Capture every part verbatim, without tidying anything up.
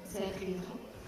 مساء الخير.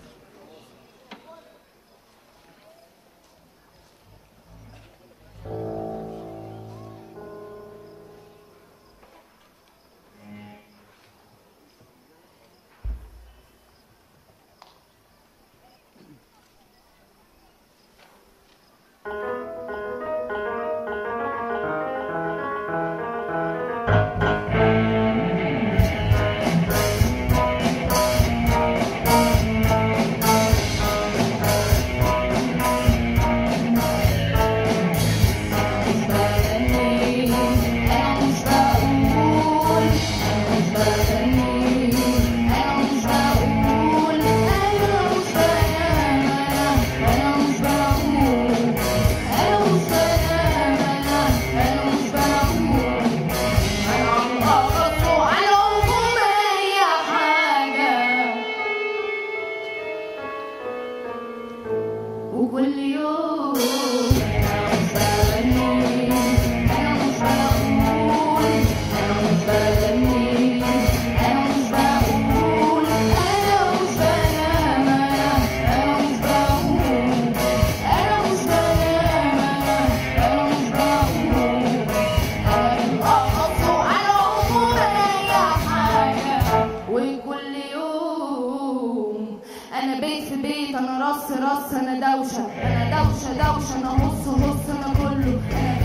وكل يوم أنا مش بغني، أنا مش بقول، أنا مش بغني، أنا مش بقول، أنا مش بنام، أنا مش بقول، أنا مش بنام، أنا مش بقول، أنا الأقص على عمر أي حاجة. وكل يوم أنا بيت في بيت، أنا رص رص، أنا دوشة، أنا دوشة دوشة، أنا هص هص، أنا كله.